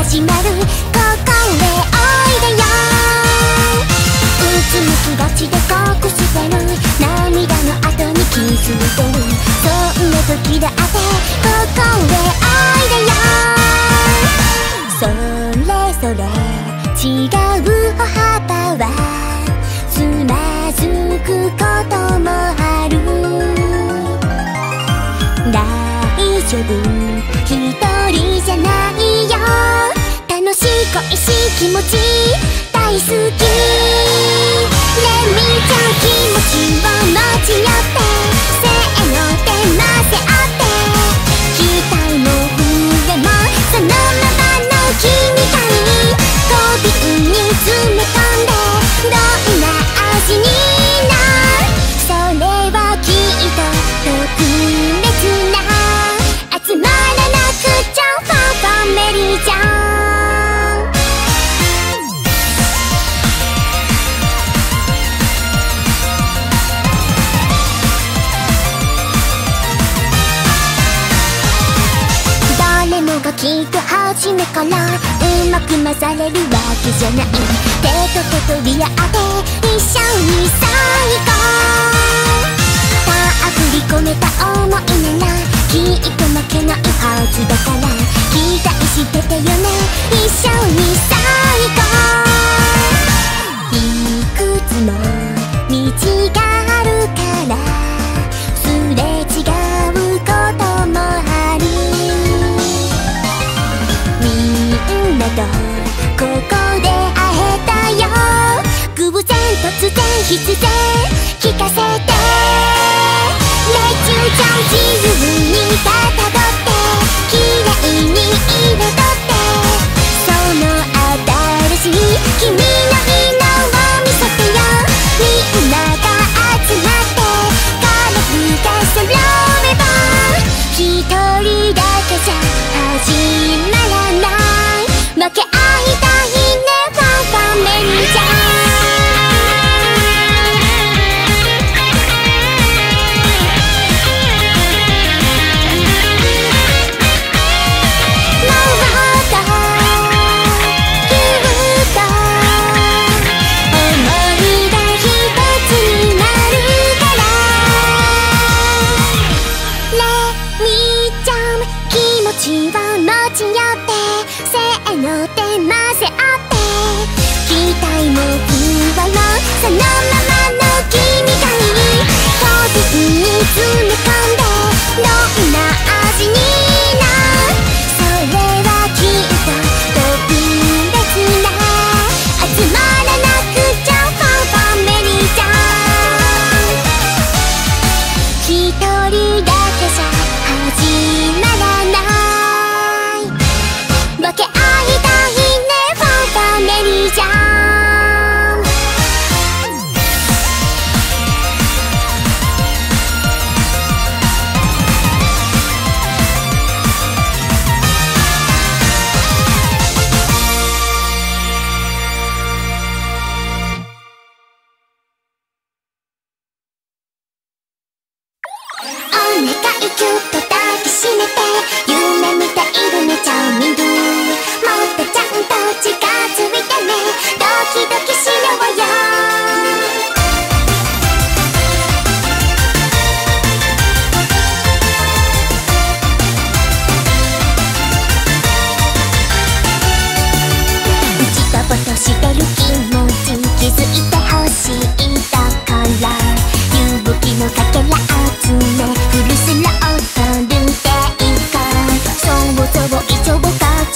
始まる。ここへおいでよ。うつむきがちで隠してる涙の後に気づいてる。そんな時だってここへおいでよ。それぞれ違う歩幅はつまずくこともある。大丈夫一人じゃないよ。楽しい恋しい気持ち大好き。レミちゃん気持ちを持ち寄ってせーので混ぜ合って期待も上もそのままの君がいい。小瓶に詰め込んでどんな味になる。それはきっと特別な集まらなくちゃファンメリーちゃん。誰もがきっと初めからうまく混ざれるわけじゃない。手と手取り合って一緒に最高。振り込めた想いならきっと負けないはずだから期待しててよね一緒に最高。いくつも道があるからすれ違うこともある。みんなとここで会えたよ。偶然突然必然聞かせて。レチューちゃん自由にかたどって綺麗に彩ってその新しい君の色を見せてよ。みんなが集まってカラフルが揃えば一人だけじゃ始まらない。負け合いたいねファンメリーちゃん。気を持ち寄ってせーので混ぜ合って期待も不安もそのままの君がいい。小瓶に詰め込んでどんな味になる。それはきっと特別な集まらなくちゃファンメリーちゃん。一人だけじゃ始まらない。分け合いたいねファンメリーちゃん。お願いキュッと抱きしめて夢みたいるねチャーミング。もっとちゃんと近づいてねドキドキしようよ。じとぼとしてる気持ち気づいてほしいだから勇気のかけら集めフルスロットルでいこう。想像以上か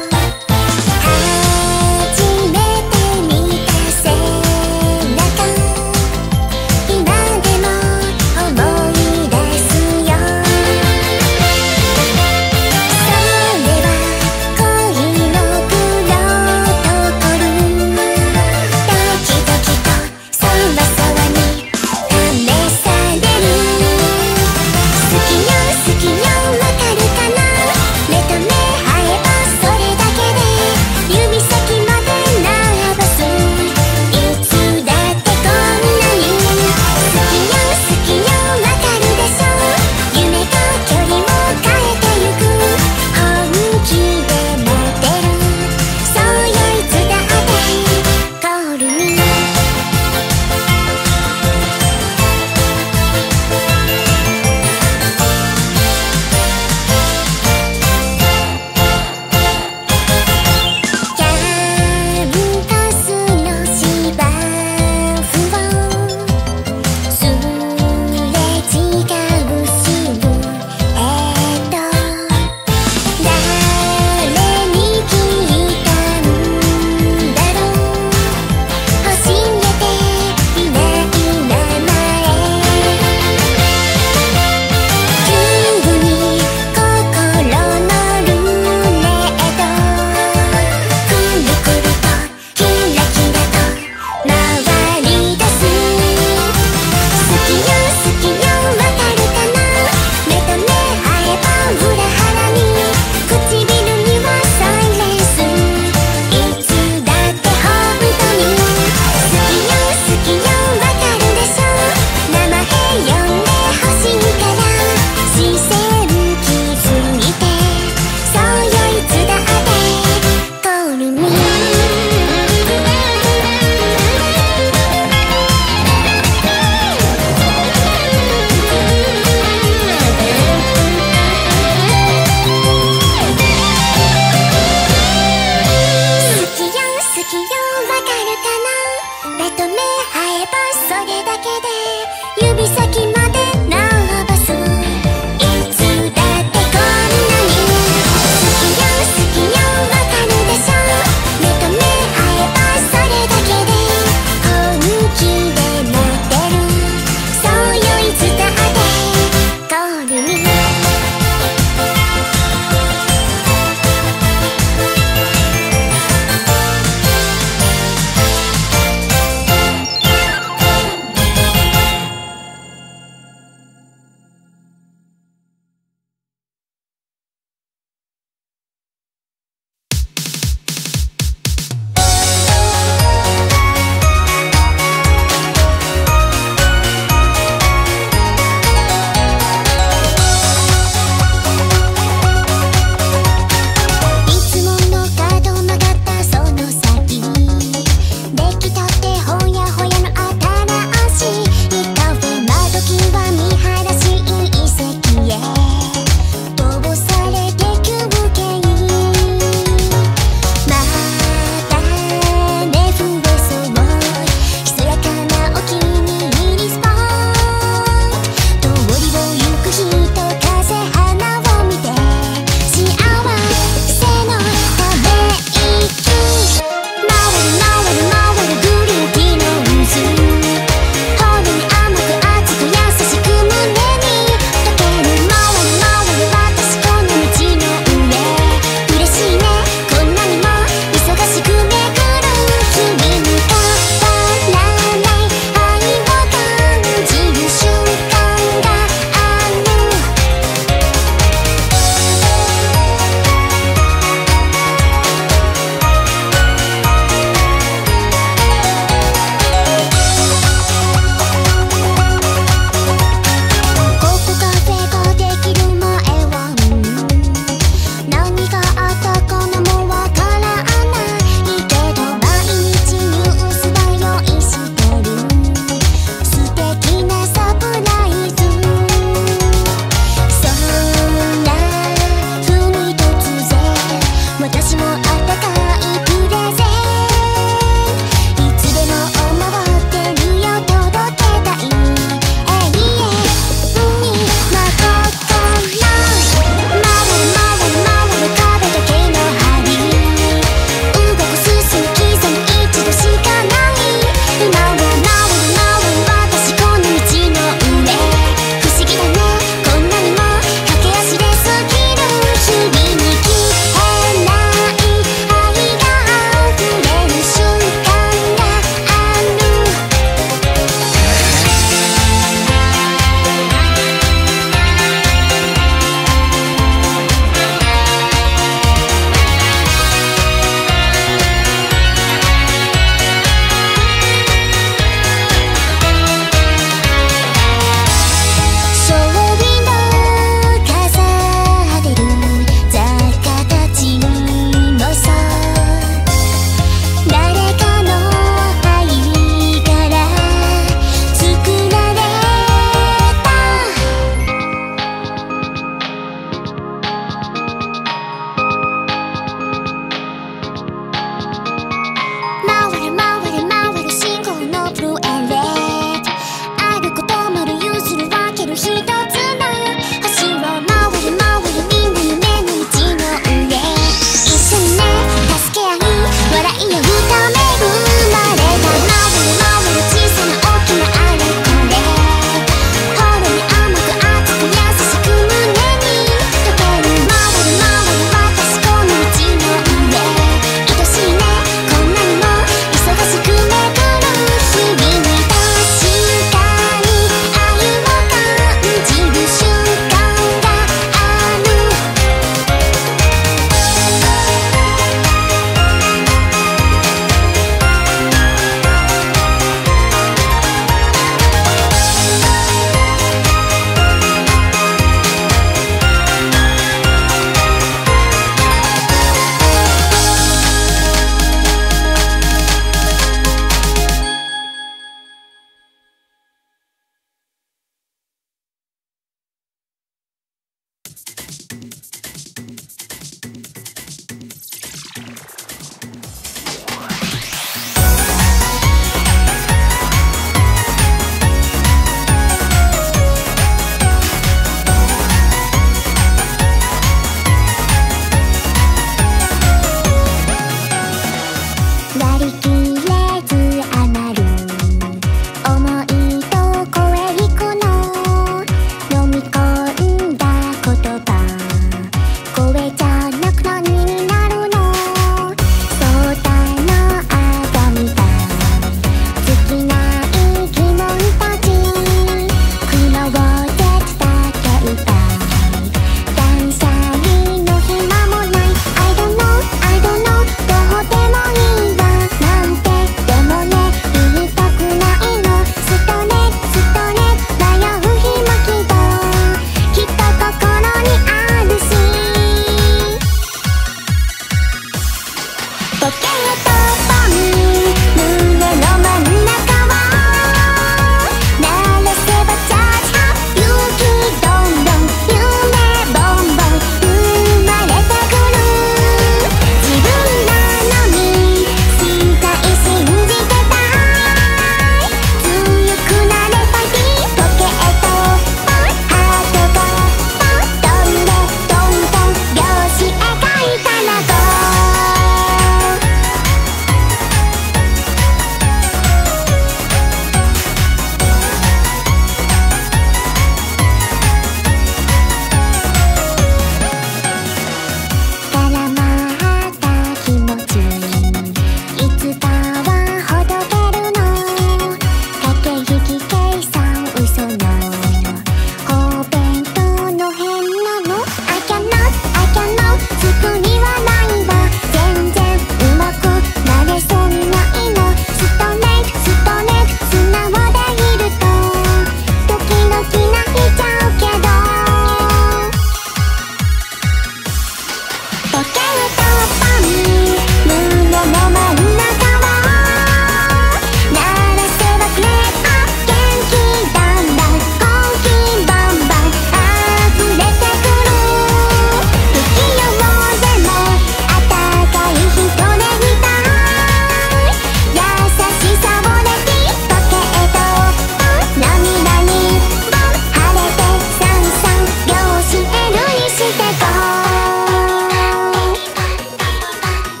「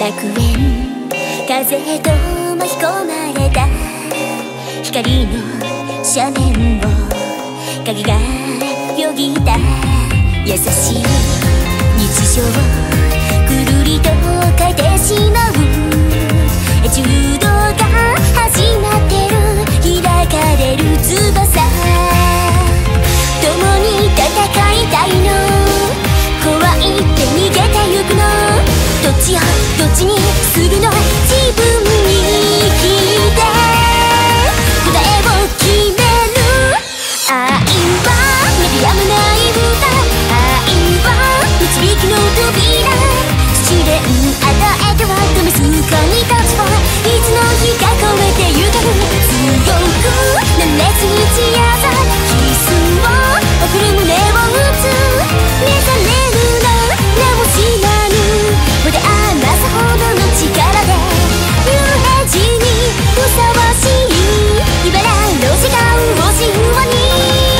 100円風と巻き込まれた光の斜面を影がよぎった優しい日常をくるりと変えてしまう柔道が始まってる開かれる翼共に戦いたいの怖いって逃げてゆくのどっちよどっちにするの自分に聞いて答えを決める愛はメディアムない歌愛は導きの扉試練与えては試す神たちをいつの日か超えてゆける強くなれすぎちやさキスを送る胸を打つ目覚めるの直しなぬまで余すほどの力で幽霊地にふさわしい茨の違う星雲に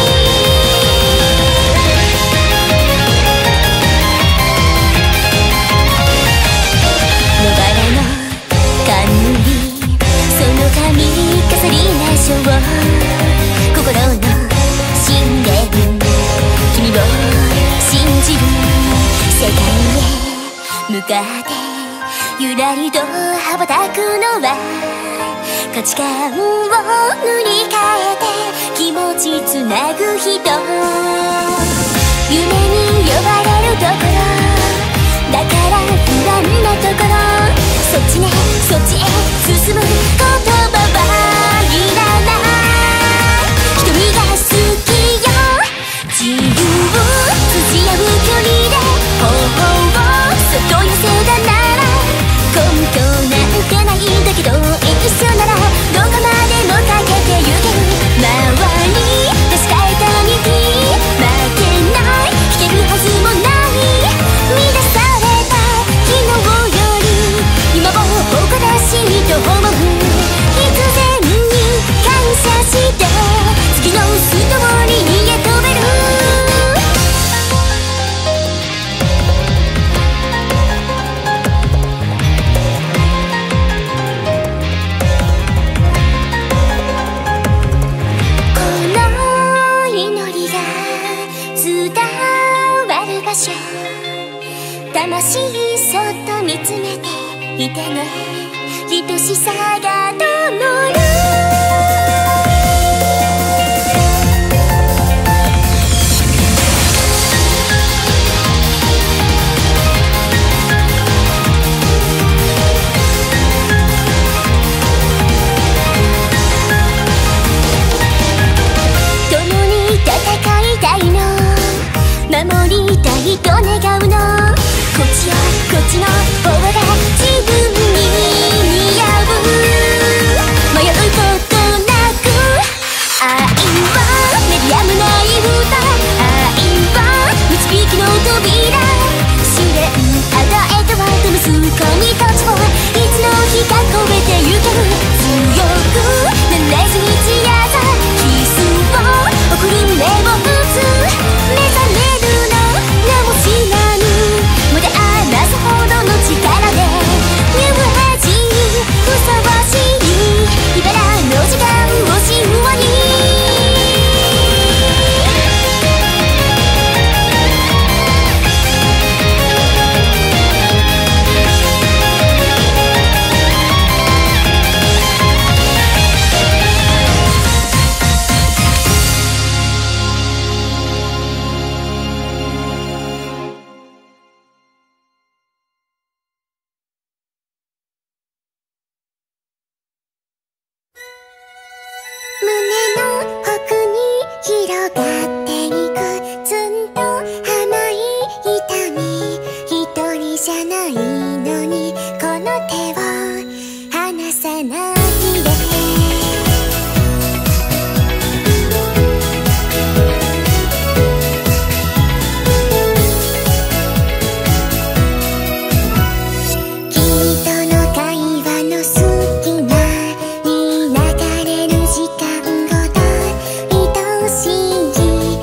野バラの冠その髪飾りなしょう心の信念君を信じる世界へ向かってゆらりと羽ばたくのは価値観を塗り替えて気持ちつなぐ人夢に呼ばれるところだから不安なところそっちねそっちへ進む言葉はいらない瞳が好きよ自由通じ合う距離で頬をそっと寄せたなら根拠なんてないんだけど一緒ならどこまでもかけてゆける周り確かエタニティ負けない引けるはずもない乱された昨日より今を誇らしいと思う必然に感謝して次のストーリーへ飛べるこの祈りが伝わる場所魂そっと見つめていてね愛しさが灯る共に戦いたいの守りたいと願うのこっちよこっちの方が自分に似合う迷うことなく愛はメディアムない歌愛は導きの扉試練与えては試す神たちをいつの日か超えてゆける強くなれずにちやさキスを送る胸を打つ目覚めるの直しなぬまで余すほどの力でニューエイジにふさわしい茨の時間を神話に胸の奥に広がっていくずんと甘い痛み一人じゃないのにこの手を離さないで君との会話の隙間に流れる時間ごと愛しい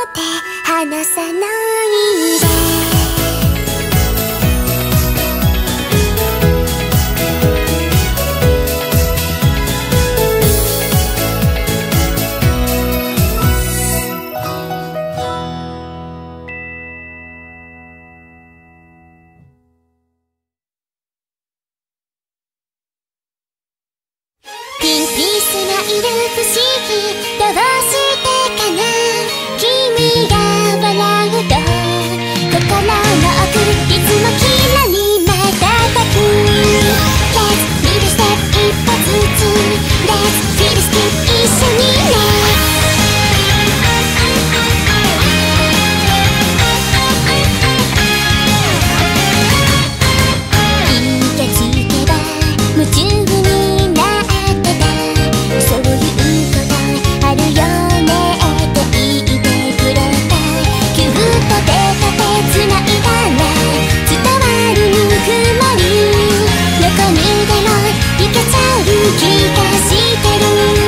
手離さないで。ピンピースがいる不思議どうしてかな。君が笑うと心の奥いつもキラリ瞬く。 Let's little step 一歩ずつ Let's feel the step 一緒にね。気がつけば夢中になってた。そういうことあるよねって言ってくれた。キュートで手つないだら伝わるぬくもり。どこにでも行けちゃう気がしてる。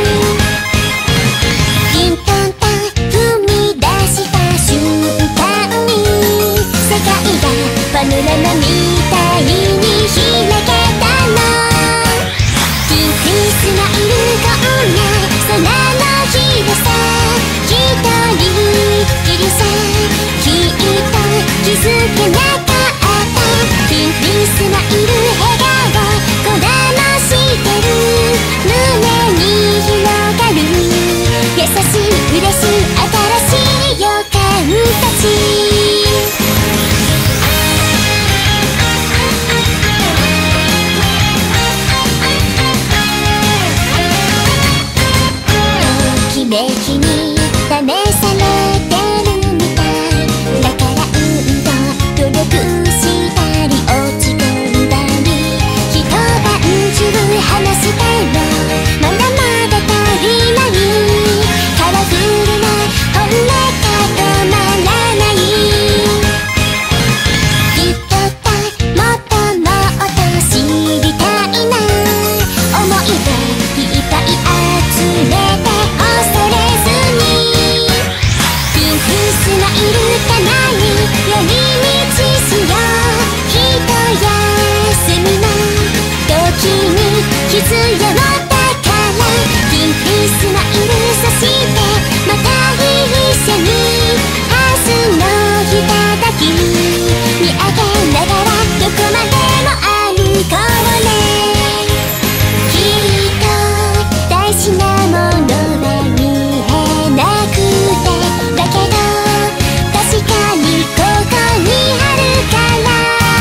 ピンポンパン踏み出した瞬間に世界がパノラマみたいに開けたの。ピンピースがいるこんな空の広さ。一人きりさきっと気づけなかった。ピンピースがいる笑顔こだましてる。胸に広がる優しい嬉しい新しい予感たち。ときめきに試されてるみたい。だから努力したり落ち込んだり一晩中話してもまだまだ足りない。カラフルな本音が止まらない。きっともっともっと知りたいな。思い出いっぱい集めて恐れずに。ピンピースがいるかなに寄り道しよう。ひと休みの時に必要だから。ピンピースがいるそしてまた一緒に明日のひたたき見上げながらどこまでも歩こうね。きっと大事なものは見えなくてだけど確かにここにあるから。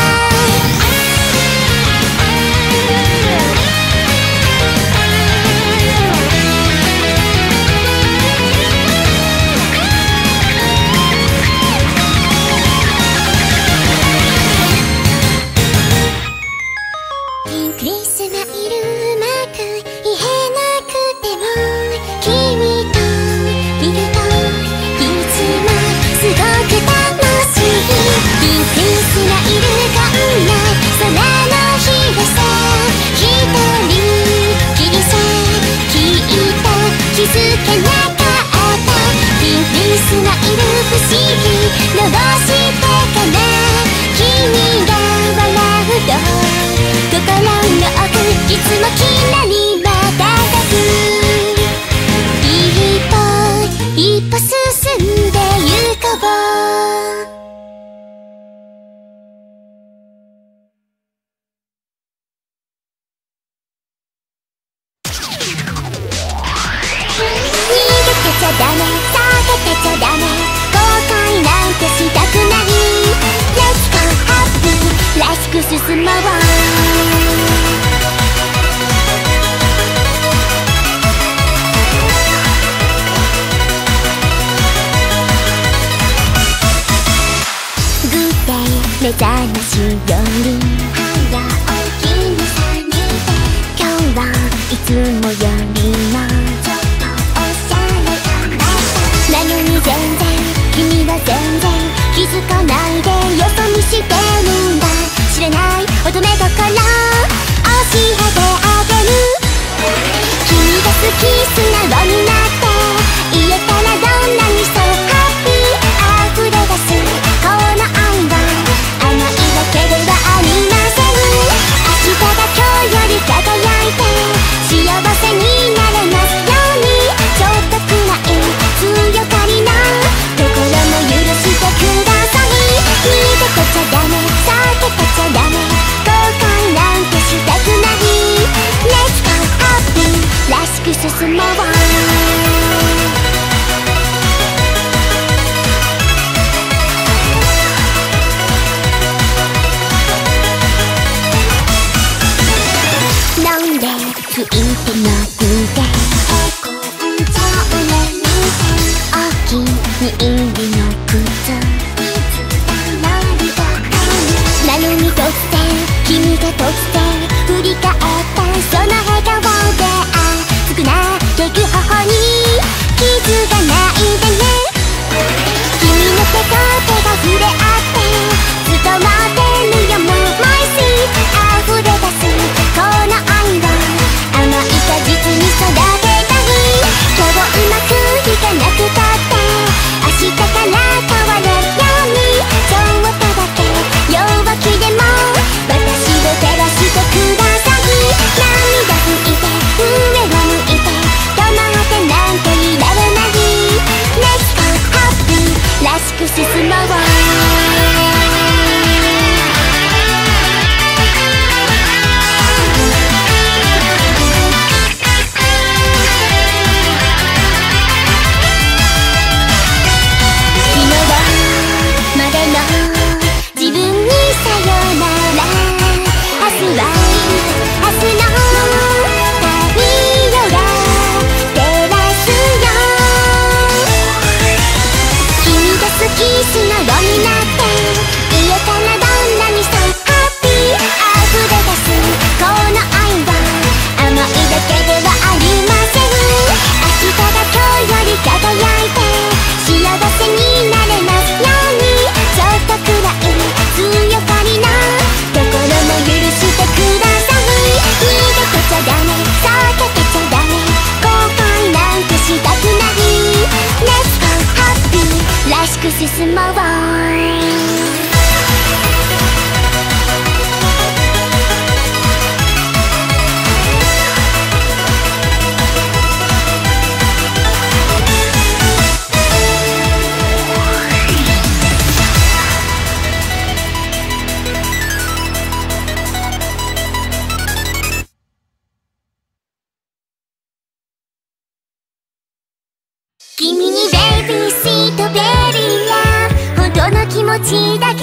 ピンクリスがいるうまく言えなくても君といるといつもすごく楽しい。ピンクリスがいるこんな空の広さ。一人きりさきっと気づけなかった。ピンクリスがいる不思議どうしてかな。君が笑うと心の奥いつもキラリ瞬く。一歩一歩進んでゆこう。逃げてちゃダメ避けてちゃダメ後悔なんてしたくない。 Let's go happy らしく進もう。目覚ましより早起きにさにて今日はいつもよりもちょっとおしゃれだった。なのに全然君は全然気づかないでよそ見してるんだ。知らない乙女心教えてあげる。君が好き素直になって言えたらどんなにそうハッピー。 入りの靴なのに突然君が突然振り返ったその笑顔で熱くなってく頬に傷がないでね君の手と手が触れ合ってずっと待ってるよもう My sweet 溢れ出すこの愛を甘い果実に育てたい今日うまくいかなくたって明日から変われるようにちょっとだけ弱気でも私を照らしてください涙拭いて上を向いて止まってなんていられない Let's go happy らしく進もう進もう君にベイビーシートベリーラ本当の気持ちだ